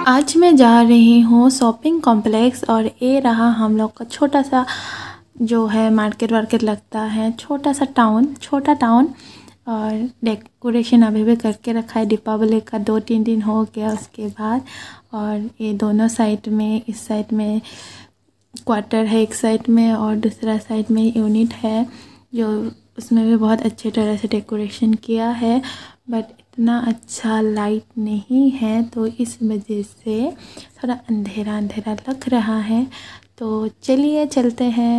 आज मैं जा रही हूँ शॉपिंग कॉम्प्लेक्स और ये रहा हम लोग का छोटा सा जो है मार्केट लगता है, छोटा टाउन। और डेकोरेशन अभी भी करके रखा है, दीपावली का 2-3 दिन हो गया उसके बाद। और ये दोनों साइड में, इस साइड में क्वार्टर है एक साइड में और दूसरा साइड में यूनिट है, जो उसमें भी बहुत अच्छे तरह से डेकोरेशन किया है। बट इतना अच्छा लाइट नहीं है तो इस वजह से थोड़ा अंधेरा अंधेरा लग रहा है। तो चलिए चलते हैं।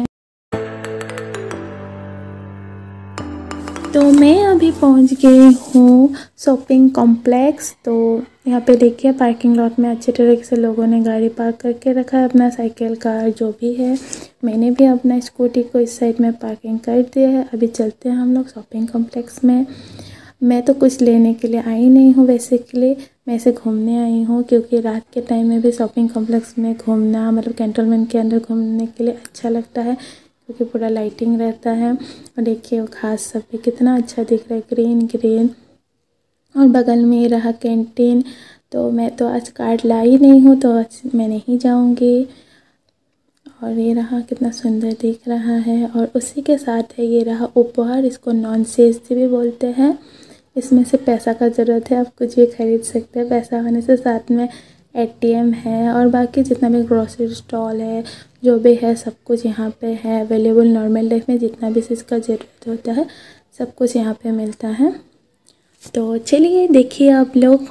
तो मैं अभी पहुंच गई हूँ शॉपिंग कॉम्प्लेक्स। तो यहाँ पे देखिए पार्किंग लॉट में अच्छे तरीके से लोगों ने गाड़ी पार्क करके रखा है, अपना साइकिल कार जो भी है। मैंने भी अपना स्कूटी को इस साइड में पार्किंग कर दिया है। अभी चलते हैं हम लोग शॉपिंग कॉम्प्लेक्स में। मैं तो कुछ लेने के लिए आई नहीं हूँ, बेसिकली मैं ऐसे घूमने आई हूँ, क्योंकि रात के टाइम में भी शॉपिंग कॉम्प्लेक्स में घूमना, मतलब कैंटोनमेंट के अंदर घूमने के लिए अच्छा लगता है, क्योंकि पूरा लाइटिंग रहता है। और देखिए वो घास सब भी कितना अच्छा दिख रहा है, ग्रीन। और बगल में ही रहा कैंटीन। तो मैं तो आज कार्ड लाई नहीं हूँ, तो आज मैं नहीं जाऊँगी। और ये रहा कितना सुंदर दिख रहा है। और उसी के साथ है ये रहा उपहार, इसको नॉन सीएसडी भी बोलते हैं। इसमें से पैसा का ज़रूरत है, आप कुछ भी खरीद सकते हैं पैसा होने से। साथ में एटीएम है और बाकी जितना भी ग्रोसरी स्टॉल है, जो भी है सब कुछ यहाँ पे है अवेलेबल। नॉर्मल लाइफ में जितना भी चीज़ का ज़रूरत होता है सब कुछ यहाँ पे मिलता है। तो चलिए देखिए आप लोग।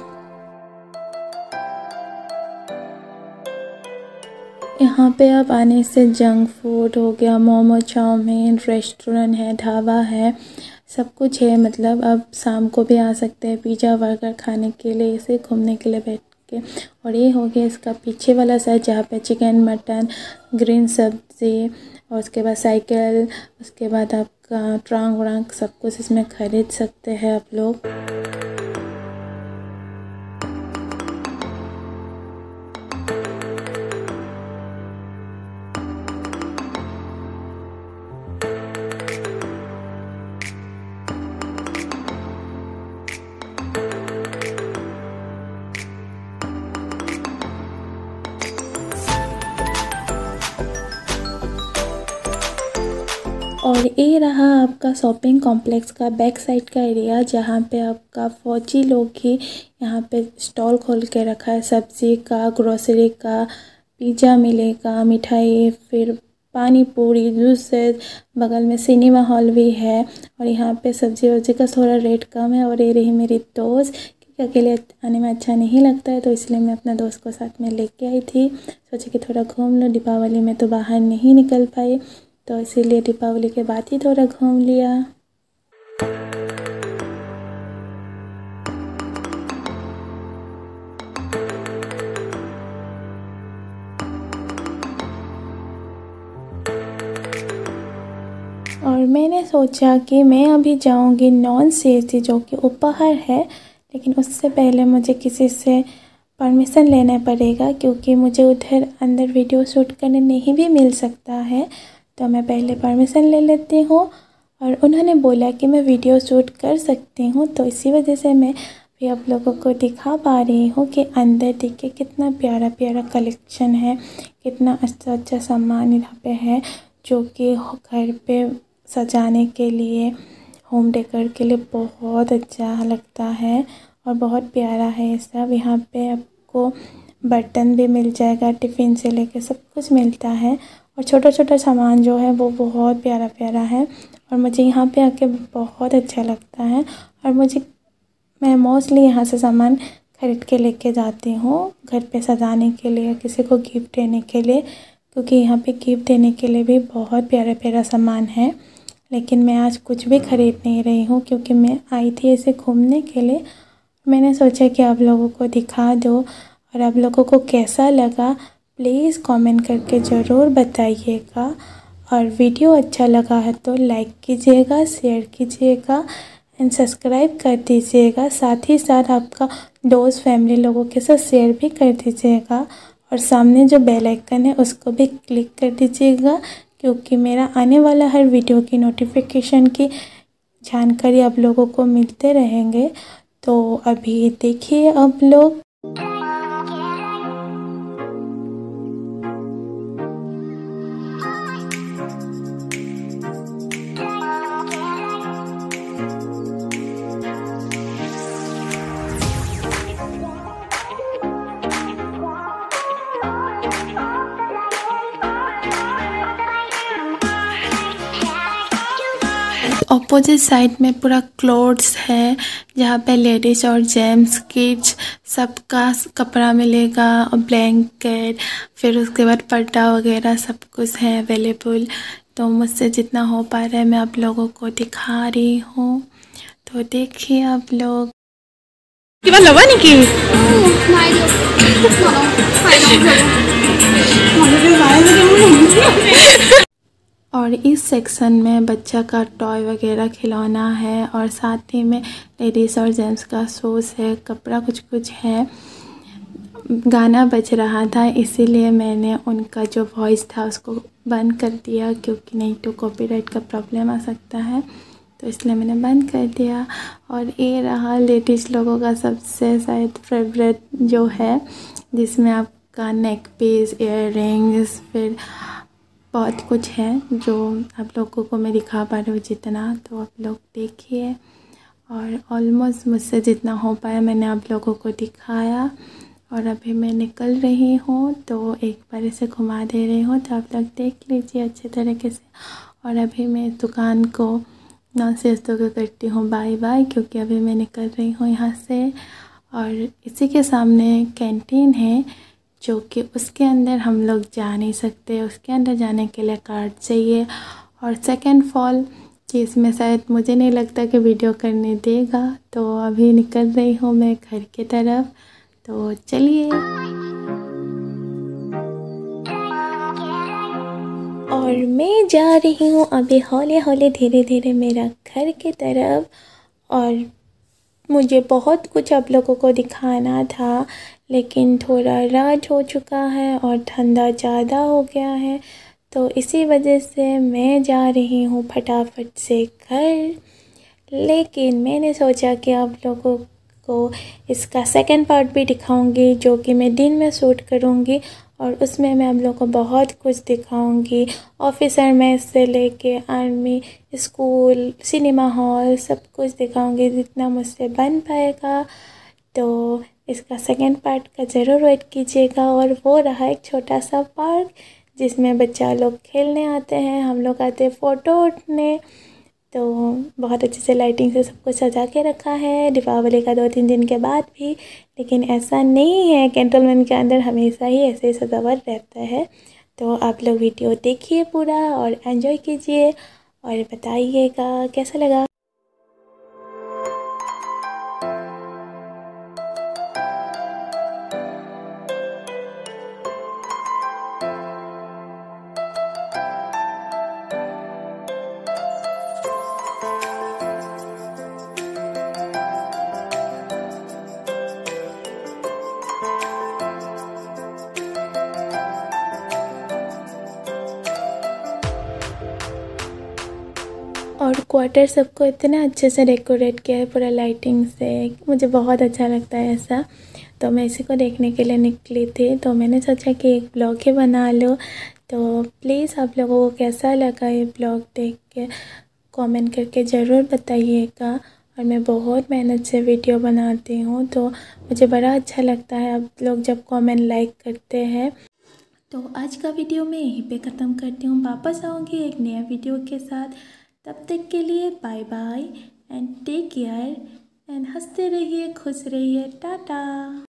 यहाँ पे आप आने से जंक फूड हो गया, मोमो, चाउमीन, रेस्टोरेंट है, ढाबा है, सब कुछ है। मतलब आप शाम को भी आ सकते हैं पिज़्ज़ा बर्गर खाने के लिए, इसे घूमने के लिए बैठ के। और ये हो गया इसका पीछे वाला साइड, जहाँ पे चिकन, मटन, ग्रीन सब्ज़ी, और उसके बाद साइकिल, उसके बाद आपका ट्रंक व्रंक सब कुछ इसमें ख़रीद सकते हैं आप लोग। और ये रहा आपका शॉपिंग कॉम्प्लेक्स का बैक साइड का एरिया, जहाँ पे आपका फौजी लोग ही यहाँ पे स्टॉल खोल के रखा है, सब्ज़ी का, ग्रोसरी का, पिज़्ज़ा मिलेगा, मिठाई, फिर पानी पूरी, जूसेस। बगल में सिनेमा हॉल भी है। और यहाँ पे सब्ज़ी वब्ज़ी का थोड़ा रेट कम है। और ये रही मेरी दोस्त, क्योंकि अकेले आने में अच्छा नहीं लगता है, तो इसलिए मैं अपना दोस्त को साथ में लेके आई थी। सोचा कि थोड़ा घूम लो, दीपावली में तो बाहर नहीं निकल पाई, तो इसीलिए दीपावली के बाद ही थोड़ा घूम लिया। और मैंने सोचा कि मैं अभी जाऊंगी नॉन सीएसडी, जो कि उपहार है, लेकिन उससे पहले मुझे किसी से परमिशन लेना पड़ेगा, क्योंकि मुझे उधर अंदर वीडियो शूट करने नहीं भी मिल सकता है। तो मैं पहले परमिशन ले लेती हूँ। और उन्होंने बोला कि मैं वीडियो शूट कर सकती हूँ, तो इसी वजह से मैं भी आप लोगों को दिखा पा रही हूँ कि अंदर देखिए कितना प्यारा प्यारा कलेक्शन है, कितना अच्छा अच्छा सामान यहाँ पे है, जो कि घर पे सजाने के लिए, होम डेकोर के लिए बहुत अच्छा लगता है और बहुत प्यारा है ये सब। यहाँ पे आपको बर्तन भी मिल जाएगा, टिफ़िन से लेके सब कुछ मिलता है। और छोटा छोटा सामान जो है वो बहुत प्यारा प्यारा है। और मुझे यहाँ पे आके बहुत अच्छा लगता है। और मैं मोस्टली यहाँ से सामान ख़रीद के लेके जाती हूँ घर पे सजाने के लिए, किसी को गिफ्ट देने के लिए, क्योंकि यहाँ पे गिफ्ट देने के लिए भी बहुत प्यारा प्यारा सामान है। लेकिन मैं आज कुछ भी ख़रीद नहीं रही हूँ, क्योंकि मैं आई थी ऐसे घूमने के लिए। मैंने सोचा कि आप लोगों को दिखा दो। और आप लोगों को कैसा लगा प्लीज़ कमेंट करके ज़रूर बताइएगा। और वीडियो अच्छा लगा है तो लाइक कीजिएगा, शेयर कीजिएगा एंड सब्सक्राइब कर दीजिएगा। साथ ही साथ आपका दोस्त फैमिली लोगों के साथ शेयर भी कर दीजिएगा। और सामने जो बेल आइकन है उसको भी क्लिक कर दीजिएगा, क्योंकि मेरा आने वाला हर वीडियो की नोटिफिकेशन की जानकारी आप लोगों को मिलते रहेंगे। तो अभी देखिए आप लोग। ऑपोजिट साइड में पूरा क्लोथ्स है, जहाँ पे लेडीज़ और जेंट्स किड्स सबका कपड़ा मिलेगा, और ब्लैंकेट, फिर उसके बाद पर्दा वगैरह सब कुछ है अवेलेबल। तो मुझसे जितना हो पा रहा है मैं आप लोगों को दिखा रही हूँ, तो देखिए आप लोग। কিবা ল'বা নেকি? और इस सेक्शन में बच्चा का टॉय वगैरह खिलौना है, और साथ ही में लेडीज़ और जेंट्स का शूज़ है, कपड़ा कुछ कुछ है। गाना बज रहा था इसीलिए मैंने उनका जो वॉइस था उसको बंद कर दिया, क्योंकि नहीं तो कॉपीराइट का प्रॉब्लम आ सकता है, तो इसलिए मैंने बंद कर दिया। और ये रहा लेडीज़ लोगों का सबसे शायद फेवरेट जो है, जिसमें आपका नेक पीस, इयर रिंग्स, फिर बहुत कुछ है जो आप लोगों को मैं दिखा पा रही हूँ जितना, तो आप लोग देखिए। और ऑलमोस्ट मुझसे जितना हो पाया मैंने आप लोगों को दिखाया। और अभी मैं निकल रही हूँ, तो एक बार इसे घुमा दे रही हूँ, तो आप लोग देख लीजिए अच्छे तरीके से। और अभी मैं इस दुकान को दोस्तों को करती हूँ बाय बाय, क्योंकि अभी मैं निकल रही हूँ यहाँ से। और इसी के सामने कैंटीन है, जो कि उसके अंदर हम लोग जा नहीं सकते, उसके अंदर जाने के लिए कार्ड चाहिए। और सेकंड फॉल कि इसमें शायद मुझे नहीं लगता कि वीडियो करने देगा, तो अभी निकल रही हूँ मैं घर की तरफ, तो चलिए। और मैं जा रही हूँ अभी हौले हौले धीरे धीरे मेरा घर की तरफ। और मुझे बहुत कुछ आप लोगों को दिखाना था, लेकिन थोड़ा रात हो चुका है और ठंडा ज़्यादा हो गया है, तो इसी वजह से मैं जा रही हूँ फटाफट से घर। लेकिन मैंने सोचा कि आप लोगों को इसका सेकंड पार्ट भी दिखाऊंगी, जो कि मैं दिन में शूट करूंगी, और उसमें मैं आप लोगों को बहुत कुछ दिखाऊंगी। ऑफिसर मेस से लेके आर्मी, स्कूल, सिनेमा हॉल, सब कुछ दिखाऊंगी जितना मुझसे बन पाएगा। तो इसका सेकंड पार्ट का ज़रूर वेट कीजिएगा। और वो रहा एक छोटा सा पार्क, जिसमें बच्चा लोग खेलने आते हैं, हम लोग आते हैं फ़ोटो उठने। तो बहुत अच्छे से लाइटिंग से सब कुछ सजा के रखा है, दीपावली का 2-3 दिन के बाद भी। लेकिन ऐसा नहीं है, कैंटोनमेंट के अंदर हमेशा ही ऐसे सजावट रहता है। तो आप लोग वीडियो देखिए पूरा और एंजॉय कीजिए, और बताइएगा कैसा लगा। और क्वार्टर सबको इतना अच्छे से डेकोरेट किया है पूरा लाइटिंग से, मुझे बहुत अच्छा लगता है ऐसा। तो मैं इसी को देखने के लिए निकली थी, तो मैंने सोचा कि एक ब्लॉग ही बना लो। तो प्लीज़ आप लोगों को कैसा लगा ये ब्लॉग देख के कमेंट करके ज़रूर बताइएगा। और मैं बहुत मेहनत से वीडियो बनाती हूँ, तो मुझे बड़ा अच्छा लगता है आप लोग जब कमेंट लाइक करते हैं। तो आज का वीडियो मैं यहीं पे ख़त्म करती हूँ, वापस आऊँगी एक नया वीडियो के साथ। तब तक के लिए bye bye and take care, and हंसते रहिए, खुश रहिए, टाटा।